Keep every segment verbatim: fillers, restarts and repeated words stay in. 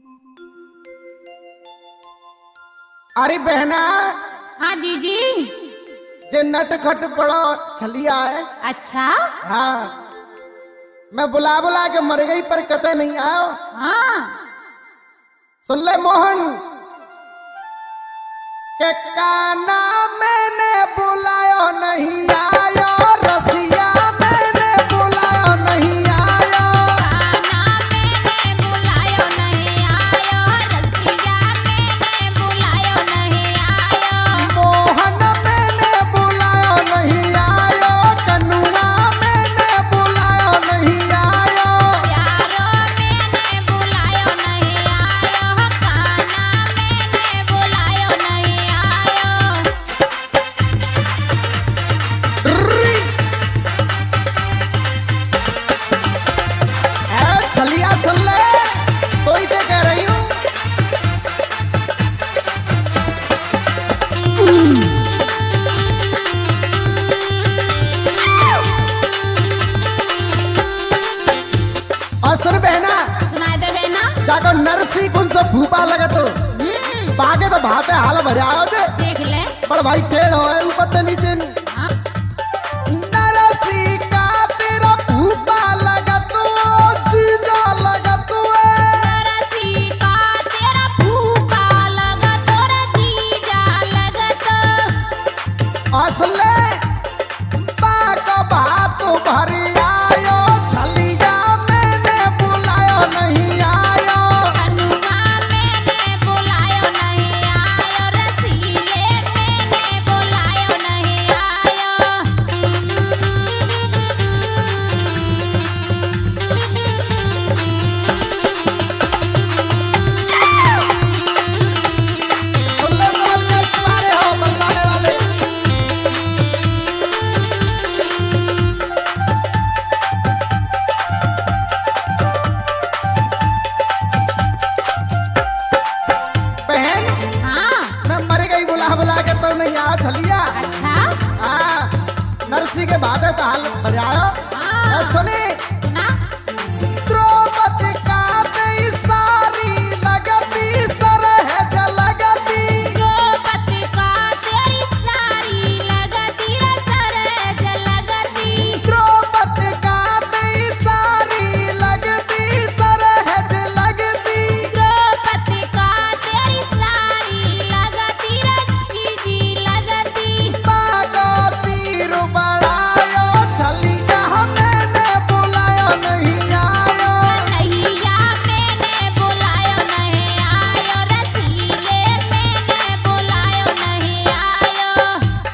अरे बहना। हाँ जीजी। जे नट खट बड़ा छलिया है। अच्छा। हाँ, मैं बुला बुला के मर गई पर कते नहीं आयो। हाँ। सुन ले मोहन के काना मैंने बुलायो नहीं आयो, रसिया मैंने बुलायो नहीं आयो। काना मैंने बुलायो नहीं आयो, रसिया मैंने बुलायो नहीं आयो। मोहन मैंने बुलायो नहीं आयो, कनुआ मैंने बुलायो नहीं आयो। प्यारो मैंने बुलायो नहीं आयो, काना मैंने बुलायो नहीं आयो। ए छलिया सुन ले, कोई तो कह रही हूँ। और सुन बहना, सुनाई दे बहना। जाको नरसी कुन से भूपा लगे तो बागे तो भाते हाल भरे आओ जे। देख ले। पर भाई टेढ़ हो है ऊपर तो नीचे नु। हाँ। नरसी का तेरा भूपा लगा तो जीजा लगा तो नरसी का तेरा फूफा लगा तोरा जीजा लगा तो। और सुन ले बाको बात भरी आयो, छलिया मैंने बुलायो नहीं आयो। कनुआ मैंने बुलायो नहीं आयो, रसीले मैंने बुलायो नहीं आयो। सुन ले बहुत कष्ट वाले हो बरसाने वाले। बहन हाँ। मैं मर गई बुला बुला के तो नहीं आया छलिया। अच्छा। हाँ, नरसी के बाद है तो हाल बजायो। हाँ। सुनी सुना। द्रौपदी का भी सारी लगती सरहद लगती। द्रौपदी का तेरी सारी लगती रे सरहद लगती। द्रौपदी का भी सारी लगती सरहद लगती। द्रौपदी का तेरी सारी लगती रे जीजी लगती। बागो तीर बढ़ायो, छलिया मैंने बुलायो नहीं आयो। कन्हैया मैंने बुलायो नहीं आयो, रसीले मैंने बुलायो नहीं आयो।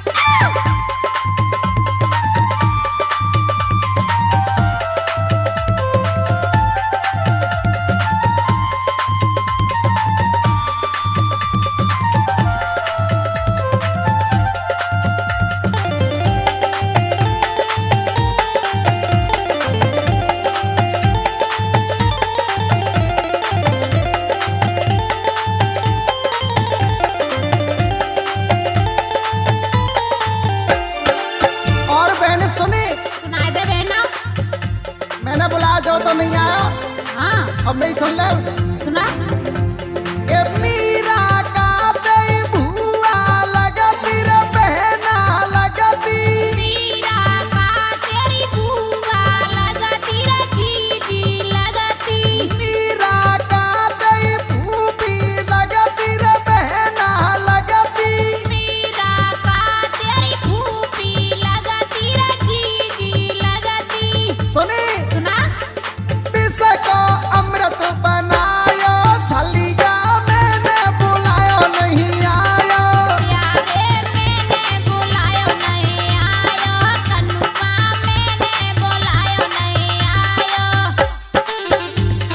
और बहन सुनी, सुनाई दे बहना। मैंने बुलाया जो तो नहीं आयो। हाँ। अब नहीं सुन ले। सुना। ए मीरा का बई भुआ लगती रे बहना लगती। मीरा का तेरी बुआ लगती रे जीजी लगती। मीरा का बई भूपी लगती रे बहना लगती। मीरा का तेरी फूफी लगती रे जीजी लगती। सुनी सुना। विष को अमृत बनायो, छलिया मैंने बुलायो नहीं आयो। प्यारे मैंने बुलायो नहीं आयो, कनुआ मैंने बुलायो नहीं आयो।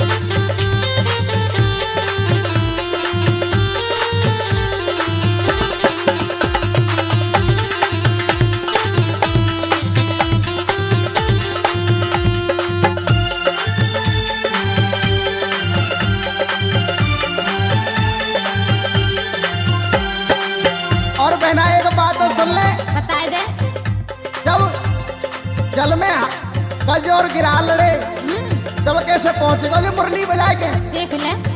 और बहना एक बात तो सुन ले, बताए दे। जब जल में गज और गिरा लड़े तब कैसे पहुंचेगा मुरली बजा के। देख ले।